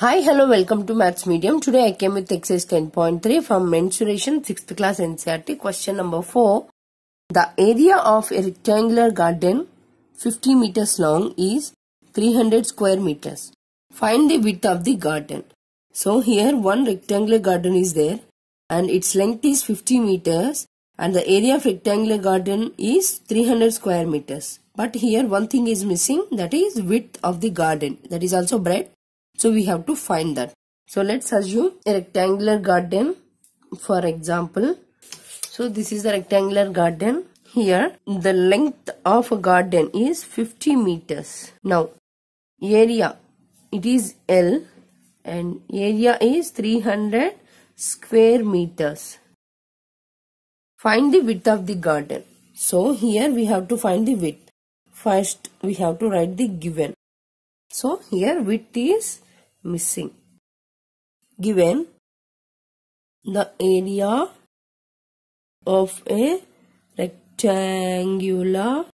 Hi, hello, welcome to Maths Medium. Today I came with exercise 10.3 from mensuration 6th class NCERT. Question number 4. The area of a rectangular garden 50 meters long is 300 square meters. Find the width of the garden. So here one rectangular garden is there and its length is 50 meters and the area of rectangular garden is 300 square meters. But here one thing is missing, that is width of the garden. That is also breadth. So we have to find that. So let's assume a rectangular garden, for example. So this is the rectangular garden. Here the length of a garden is 50 meters. Now area, it is L and area is 300 square meters. Find the width of the garden. So here we have to find the width. First we have to write the given. So here width is missing. Given the area of a rectangular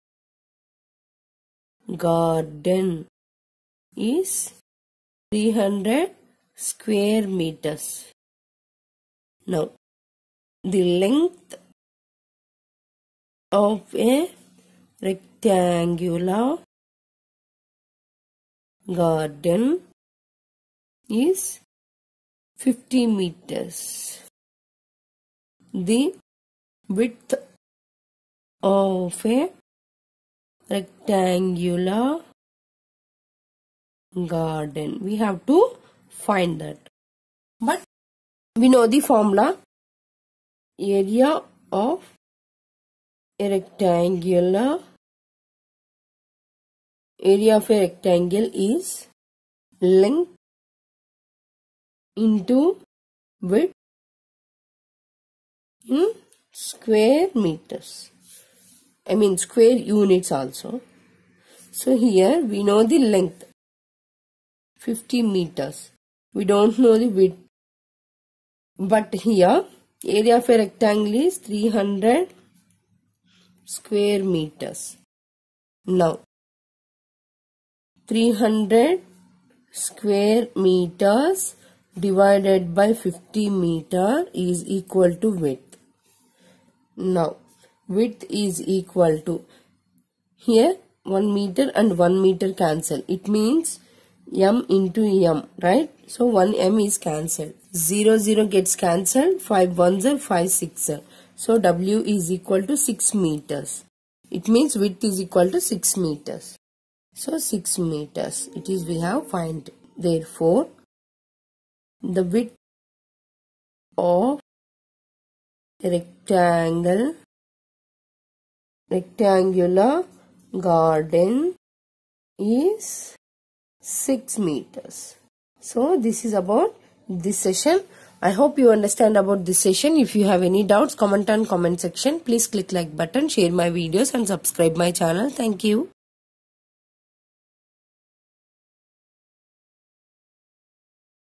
garden is 300 square meters. Now the length of a rectangular garden is 50 meters. The width of a rectangular garden, we have to find that. But we know the formula. Area of a rectangle is length into width in square meters. I mean square units also. So here we know the length 50 meters. We don't know the width. But here area of a rectangle is 300 square meters. Now 300 square meters divided by 50 meter is equal to width. Now width is equal to, here 1 meter and 1 meter cancel. It means m into m, right? So 1 m is cancelled. 0 0 gets cancelled. 5 1s are 5 6 are. So w is equal to 6 meters. It means width is equal to 6 meters. So 6 meters it is we have find. Therefore the width of a rectangular garden is 6 meters. So this is about this session. I hope you understand about this session. If you have any doubts, comment on comment section. Please click like button, share my videos and subscribe my channel. Thank you.